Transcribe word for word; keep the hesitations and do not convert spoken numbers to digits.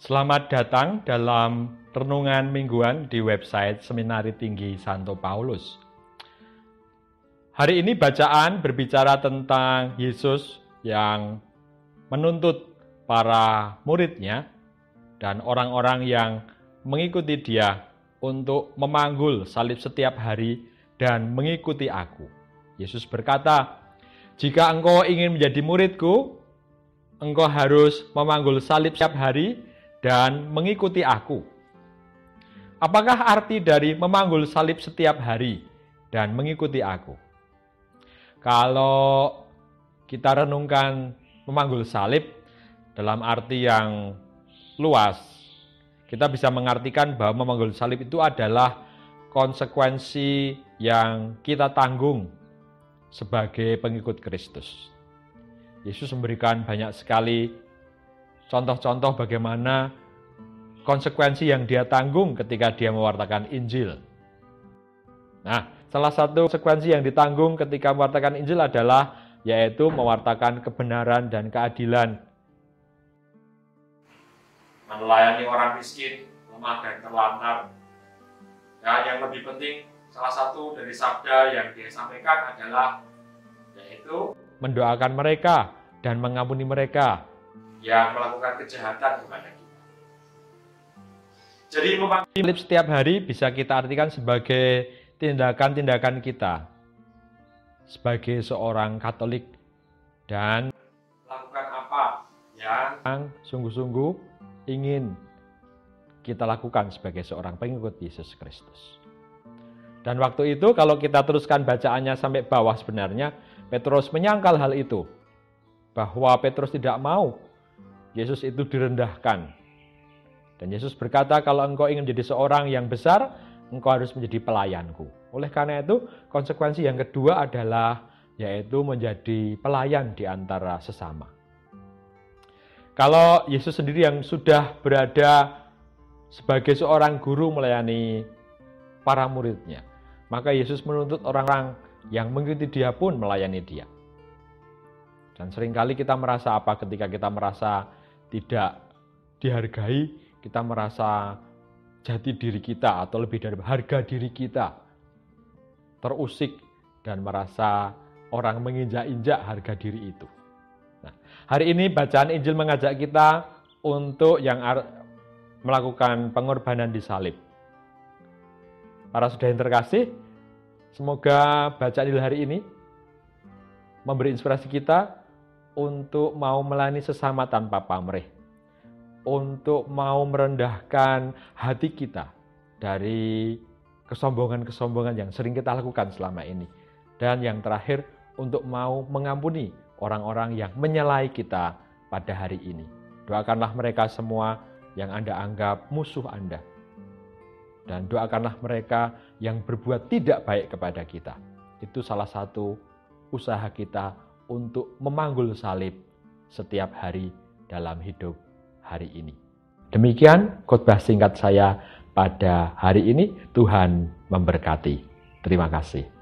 Selamat datang dalam renungan mingguan di website Seminari Tinggi Santo Paulus. Hari ini bacaan berbicara tentang Yesus yang menuntut para muridnya dan orang-orang yang mengikuti dia untuk memanggul salib setiap hari dan mengikuti aku. Yesus berkata, "Jika engkau ingin menjadi muridku, engkau harus memanggul salib setiap hari dan mengikuti aku." Apakah arti dari memanggul salib setiap hari dan mengikuti aku? Kalau kita renungkan memanggul salib dalam arti yang luas, kita bisa mengartikan bahwa memanggul salib itu adalah konsekuensi yang kita tanggung sebagai pengikut Kristus. Yesus memberikan banyak sekali contoh-contoh bagaimana konsekuensi yang dia tanggung ketika dia mewartakan Injil. Nah, salah satu konsekuensi yang ditanggung ketika mewartakan Injil adalah yaitu mewartakan kebenaran dan keadilan. Melayani orang miskin, lemah dan terlantar. Dan yang lebih penting, salah satu dari sabda yang dia sampaikan adalah yaitu mendoakan mereka dan mengampuni mereka yang melakukan kejahatan kepada kita. Jadi memanggul salib setiap hari bisa kita artikan sebagai tindakan-tindakan kita sebagai seorang Katolik dan melakukan apa yang sungguh-sungguh ingin kita lakukan sebagai seorang pengikut Yesus Kristus. Dan waktu itu kalau kita teruskan bacaannya sampai bawah, sebenarnya Petrus menyangkal hal itu, bahwa Petrus tidak mau Yesus itu direndahkan. Dan Yesus berkata, kalau engkau ingin menjadi seorang yang besar, engkau harus menjadi pelayanku. Oleh karena itu, konsekuensi yang kedua adalah yaitu menjadi pelayan di antara sesama. Kalau Yesus sendiri yang sudah berada sebagai seorang guru melayani para muridnya, maka Yesus menuntut orang-orang yang mengikuti dia pun melayani dia. Dan seringkali kita merasa apa ketika kita merasa tidak dihargai, kita merasa jati diri kita atau lebih dari harga diri kita terusik dan merasa orang menginjak-injak harga diri itu. Nah, hari ini bacaan Injil mengajak kita untuk yang melakukan pengorbanan di salib. Para saudara yang terkasih, semoga bacaan Injil hari ini memberi inspirasi kita untuk mau melayani sesama tanpa pamrih, untuk mau merendahkan hati kita dari kesombongan-kesombongan yang sering kita lakukan selama ini. Dan yang terakhir, untuk mau mengampuni orang-orang yang menyalahi kita pada hari ini. Doakanlah mereka semua yang Anda anggap musuh Anda. Dan doakanlah mereka yang berbuat tidak baik kepada kita. Itu salah satu usaha kita untuk memanggul salib setiap hari dalam hidup hari ini. Demikian khotbah singkat saya pada hari ini. Tuhan memberkati. Terima kasih.